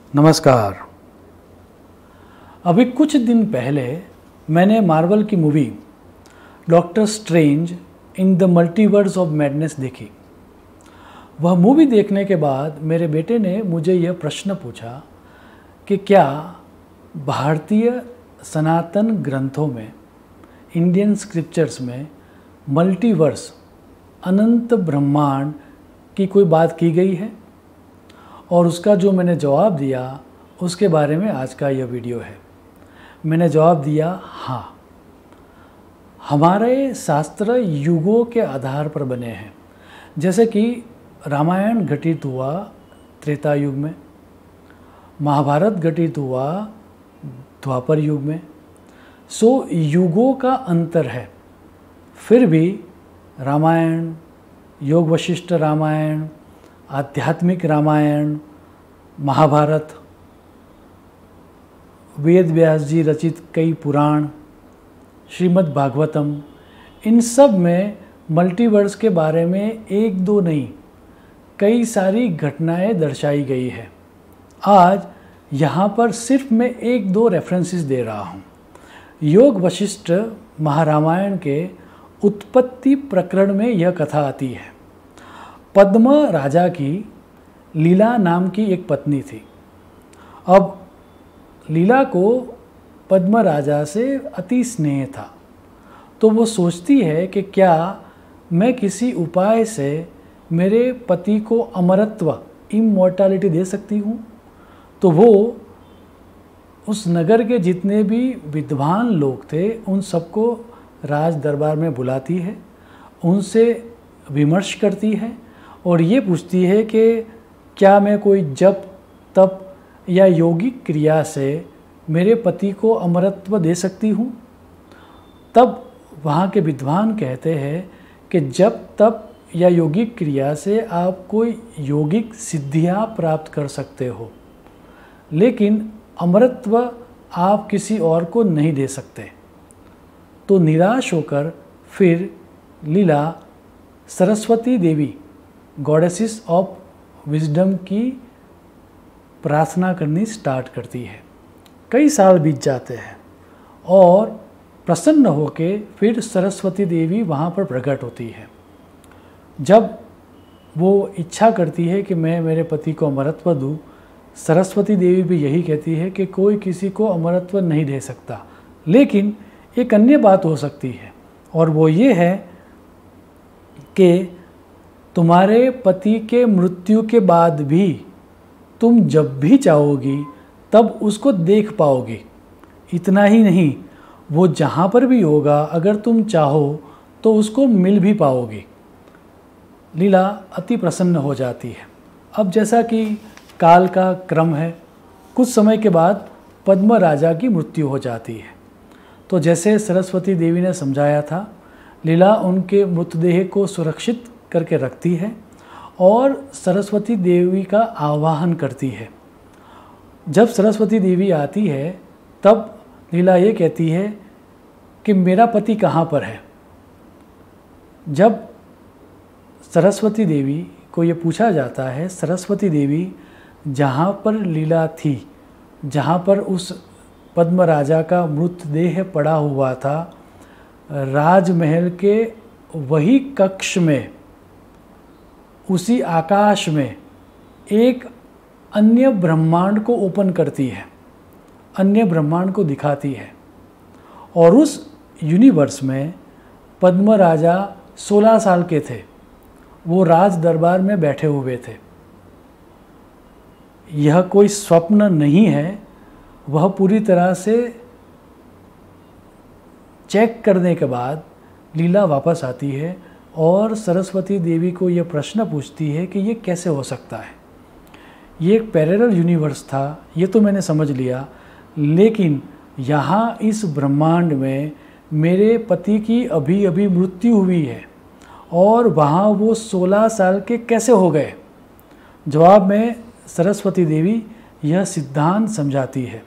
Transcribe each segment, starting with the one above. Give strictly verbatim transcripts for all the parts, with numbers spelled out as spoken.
नमस्कार। अभी कुछ दिन पहले मैंने मार्वल की movie doctor strange in the multiverse of madness देखी। वह मूवी देखने के बाद मेरे बेटे ने मुझे यह प्रश्न पूछा कि क्या भारतीय सनातन ग्रंथों में, इंडियन स्क्रिप्चर्स में मल्टीवर्स, अनंत ब्रह्मांड की कोई बात की गई है। और उसका जो मैंने जवाब दिया उसके बारे में आज का यह वीडियो है। मैंने जवाब दिया हाँ, हमारे शास्त्र युगों के आधार पर बने हैं। जैसे कि रामायण घटित हुआ त्रेता युग में, महाभारत घटित हुआ द्वापर युग में। सो युगों का अंतर है, फिर भी रामायण, योग वशिष्ठ रामायण, आध्यात्मिक रामायण, महाभारत, वेद व्यास जी रचित कई पुराण, श्रीमद् भागवतम, इन सब में मल्टीवर्स के बारे में एक दो नहीं, कई सारी घटनाएं दर्शाई गई है। आज यहाँ पर सिर्फ मैं एक दो रेफरेंसेस दे रहा हूँ। योग वशिष्ठ महारामायण के उत्पत्ति प्रकरण में यह कथा आती है। पद्म राजा की लीला नाम की एक पत्नी थी। अब लीला को पद्म राजा से अति स्नेह था, तो वो सोचती है कि क्या मैं किसी उपाय से मेरे पति को अमरत्व, इमॉर्टैलिटी दे सकती हूँ। तो वो उस नगर के जितने भी विद्वान लोग थे उन सबको राज दरबार में बुलाती है, उनसे विमर्श करती है और ये पूछती है कि क्या मैं कोई जप, तप या यौगिक क्रिया से मेरे पति को अमरत्व दे सकती हूँ। तब वहाँ के विद्वान कहते हैं कि जप, तप या यौगिक क्रिया से आप कोई यौगिक सिद्धियाँ प्राप्त कर सकते हो, लेकिन अमरत्व आप किसी और को नहीं दे सकते। तो निराश होकर फिर Leela Saraswati Devi, goddesses of wisdom की प्रार्थना करनी स्टार्ट करती है। कई साल बीत जाते हैं और प्रसन्न होकर फिर सरस्वती देवी वहाँ पर प्रकट होती है। जब वो इच्छा करती है कि मैं मेरे पति को अमरत्व दूँ, सरस्वती देवी भी यही कहती है कि कोई किसी को अमरत्व नहीं दे सकता, लेकिन एक अन्य बात हो सकती है, और वो ये है कि तुम्हारे पति के मृत्यु के बाद भी तुम जब भी चाहोगी तब उसको देख पाओगी। इतना ही नहीं, वो जहाँ पर भी होगा अगर तुम चाहो तो उसको मिल भी पाओगी। लीला अति प्रसन्न हो जाती है। अब जैसा कि काल का क्रम है, कुछ समय के बाद पद्म राजा की मृत्यु हो जाती है। तो जैसे सरस्वती देवी ने समझाया था, लीला उनके मृतदेह को सुरक्षित करके रखती है और सरस्वती देवी का आवाहन करती है। जब सरस्वती देवी आती है तब लीला ये कहती है कि मेरा पति कहाँ पर है। जब सरस्वती देवी को ये पूछा जाता है, सरस्वती देवी जहाँ पर लीला थी, जहाँ पर उस पद्म राजा का मृतदेह पड़ा हुआ था, राजमहल के वही कक्ष में, उसी आकाश में एक अन्य ब्रह्मांड को ओपन करती है, अन्य ब्रह्मांड को दिखाती है। और उस यूनिवर्स में पद्म राजा सोलह साल के थे, वो राज दरबार में बैठे हुए थे। यह कोई स्वप्न नहीं है, वह पूरी तरह से चेक करने के बाद लीला वापस आती है और सरस्वती देवी को यह प्रश्न पूछती है कि ये कैसे हो सकता है। ये एक पैरेलल यूनिवर्स था, ये तो मैंने समझ लिया, लेकिन यहाँ इस ब्रह्मांड में मेरे पति की अभी अभी मृत्यु हुई है और वहाँ वो सोलह साल के कैसे हो गए। जवाब में सरस्वती देवी यह सिद्धांत समझाती है,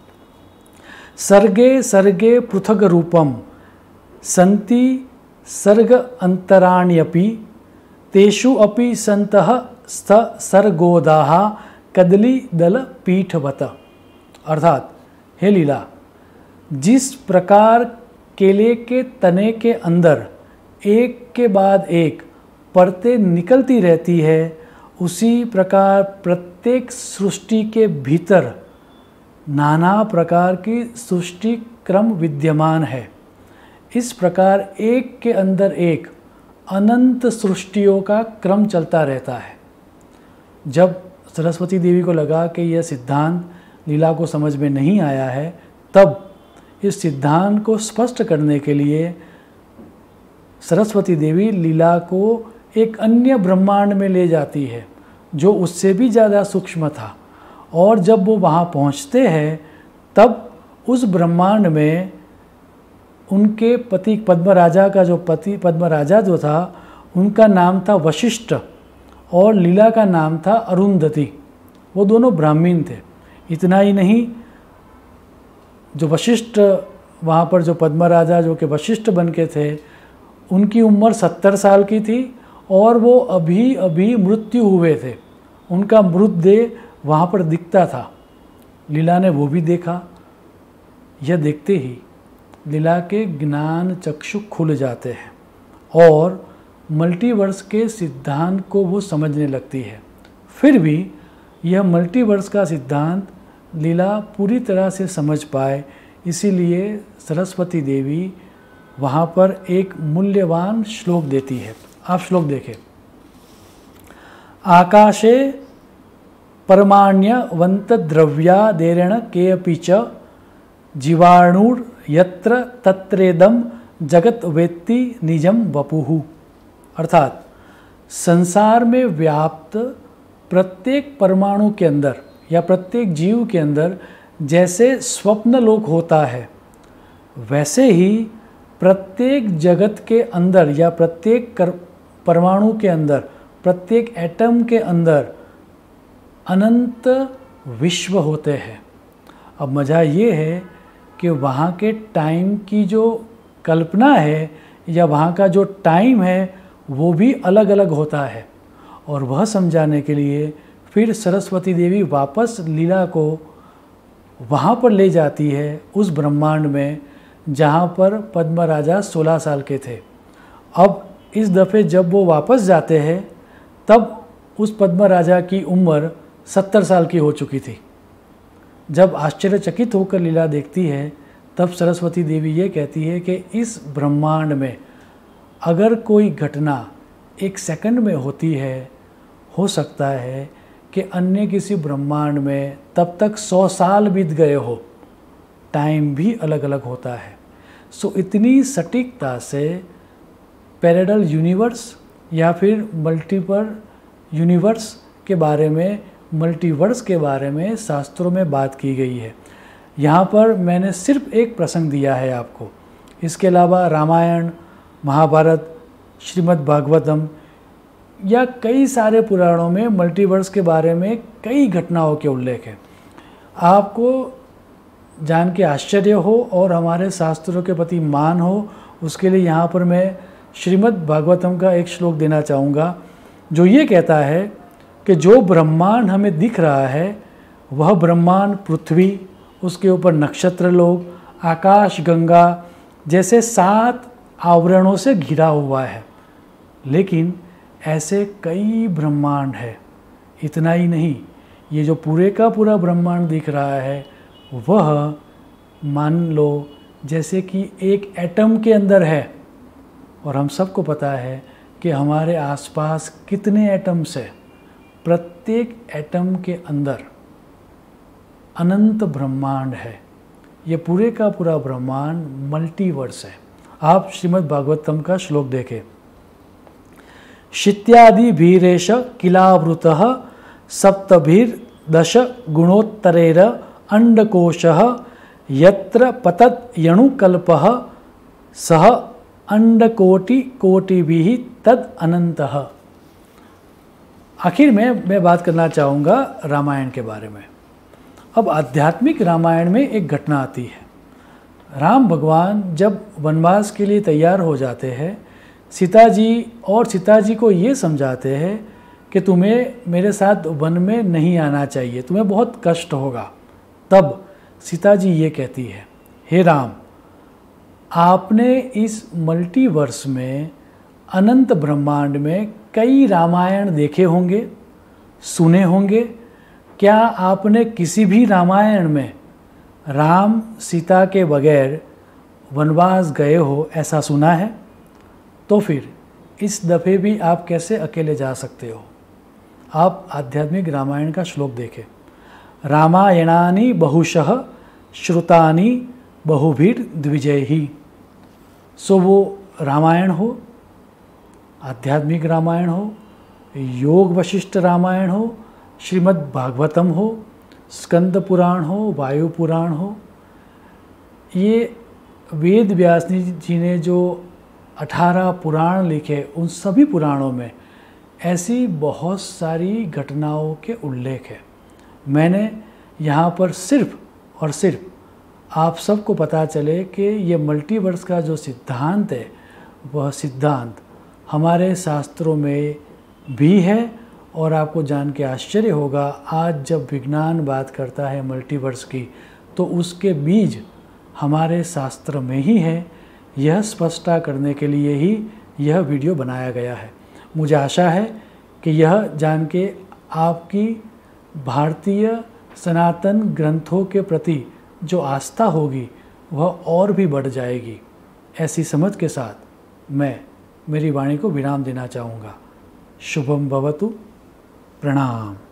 सर्गे सर्गे पृथग रूपम संति सर्ग अंतराण्यपि तेषु अपि संतः स्थ सर्गोदाः कदली दल पीठवत, अर्थात हे लीला, जिस प्रकार केले के तने के अंदर एक के बाद एक परतें निकलती रहती है, उसी प्रकार प्रत्येक सृष्टि के भीतर नाना प्रकार की सृष्टि क्रम विद्यमान है। इस प्रकार एक के अंदर एक अनंत सृष्टियों का क्रम चलता रहता है। जब सरस्वती देवी को लगा कि यह सिद्धांत लीला को समझ में नहीं आया है, तब इस सिद्धांत को स्पष्ट करने के लिए सरस्वती देवी लीला को एक अन्य ब्रह्मांड में ले जाती है जो उससे भी ज़्यादा सूक्ष्म था। और जब वो वहाँ पहुँचते हैं तब उस ब्रह्मांड में उनके पति पद्मराजा का जो पति पद्मराजा जो था उनका नाम था वशिष्ठ और लीला का नाम था अरुंधति। वो दोनों ब्राह्मण थे। इतना ही नहीं, जो वशिष्ठ वहाँ पर जो पद्मराजा जो कि वशिष्ठ बन के थे, उनकी उम्र सत्तर साल की थी और वो अभी अभी मृत्यु हुए थे। उनका मृतदेह वहाँ पर दिखता था। लीला ने वो भी देखा। यह देखते ही लीला के ज्ञान चक्षु खुल जाते हैं और मल्टीवर्स के सिद्धांत को वो समझने लगती है। फिर भी यह मल्टीवर्स का सिद्धांत लीला पूरी तरह से समझ पाए, इसीलिए सरस्वती देवी वहाँ पर एक मूल्यवान श्लोक देती है। आप श्लोक देखें। आकाशे परमाण्यवंत द्रव्यादेरण केऽपि च जीवाणुर यत्र तत्रेदम जगत वेत्ति निजम वपुहु, अर्थात संसार में व्याप्त प्रत्येक परमाणु के अंदर या प्रत्येक जीव के अंदर जैसे स्वप्न लोक होता है, वैसे ही प्रत्येक जगत के अंदर या प्रत्येक परमाणु के अंदर, प्रत्येक एटम के अंदर अनंत विश्व होते हैं। अब मज़ा ये है कि वहाँ के टाइम की जो कल्पना है या वहाँ का जो टाइम है वो भी अलग अलग होता है। और वह समझाने के लिए फिर सरस्वती देवी वापस लीला को वहाँ पर ले जाती है, उस ब्रह्मांड में जहाँ पर पद्मराजा सोलह साल के थे। अब इस दफ़े जब वो वापस जाते हैं तब उस पद्मराजा की उम्र सत्तर साल की हो चुकी थी। जब आश्चर्यचकित होकर लीला देखती है तब सरस्वती देवी ये कहती है कि इस ब्रह्मांड में अगर कोई घटना एक सेकंड में होती है, हो सकता है कि अन्य किसी ब्रह्मांड में तब तक सौ साल बीत गए हो। टाइम भी अलग अलग होता है। सो इतनी सटीकता से पैरेलल यूनिवर्स या फिर मल्टीपल यूनिवर्स के बारे में, मल्टीवर्स के बारे में शास्त्रों में बात की गई है। यहाँ पर मैंने सिर्फ एक प्रसंग दिया है आपको। इसके अलावा रामायण, महाभारत, श्रीमद् भागवतम या कई सारे पुराणों में मल्टीवर्स के बारे में कई घटनाओं के उल्लेख है। आपको जान के आश्चर्य हो और हमारे शास्त्रों के प्रति मान हो, उसके लिए यहाँ पर मैं श्रीमद् भागवतम का एक श्लोक देना चाहूँगा जो ये कहता है कि जो ब्रह्मांड हमें दिख रहा है वह ब्रह्मांड पृथ्वी, उसके ऊपर नक्षत्र लोक, आकाश गंगा जैसे सात आवरणों से घिरा हुआ है। लेकिन ऐसे कई ब्रह्मांड है। इतना ही नहीं, ये जो पूरे का पूरा ब्रह्मांड दिख रहा है वह मान लो जैसे कि एक एटम के अंदर है। और हम सबको पता है कि हमारे आसपास कितने एटम्स हैं। प्रत्येक एटम के अंदर अनंत ब्रह्मांड है। ये पूरे का पूरा ब्रह्मांड मल्टीवर्स है। आप श्रीमद् भागवतम का श्लोक देखें। शित्यादि भीरेश किलावृतः सप्तभिर्दश गुणोत्तरेर अंडकोशः यत्र पतत् यणुकल्पः सह अंडकोटि कोटिभिः तद अनंतः। आखिर में मैं बात करना चाहूँगा रामायण के बारे में। अब आध्यात्मिक रामायण में एक घटना आती है। राम भगवान जब वनवास के लिए तैयार हो जाते हैं, सीता जी और सीता जी को ये समझाते हैं कि तुम्हें मेरे साथ वन में नहीं आना चाहिए, तुम्हें बहुत कष्ट होगा। तब सीता जी ये कहती है, हे राम, आपने इस मल्टीवर्स में, अनंत ब्रह्मांड में कई रामायण देखे होंगे, सुने होंगे। क्या आपने किसी भी रामायण में राम सीता के बगैर वनवास गए हो, ऐसा सुना है? तो फिर इस दफ़े भी आप कैसे अकेले जा सकते हो? आप आध्यात्मिक रामायण का श्लोक देखें, रामायणानि बहुशः श्रुतानि बहुभिर द्विजैहि। सो वो रामायण हो, आध्यात्मिक रामायण हो, योग वशिष्ठ रामायण हो, श्रीमद् भागवतम हो, स्कंद पुराण हो, वायु पुराण हो, ये वेद व्यास जी ने जो अठारह पुराण लिखे, उन सभी पुराणों में ऐसी बहुत सारी घटनाओं के उल्लेख है। मैंने यहाँ पर सिर्फ और सिर्फ आप सबको पता चले कि ये मल्टीवर्स का जो सिद्धांत है, वह सिद्धांत हमारे शास्त्रों में भी है। और आपको जान के आश्चर्य होगा, आज जब विज्ञान बात करता है मल्टीवर्स की, तो उसके बीज हमारे शास्त्र में ही है। यह स्पष्टता करने के लिए ही यह वीडियो बनाया गया है। मुझे आशा है कि यह जान के आपकी भारतीय सनातन ग्रंथों के प्रति जो आस्था होगी वह और भी बढ़ जाएगी। ऐसी समझ के साथ मैं मेरी वाणी को विराम देना चाहूँगा। शुभम भवतु। प्रणाम।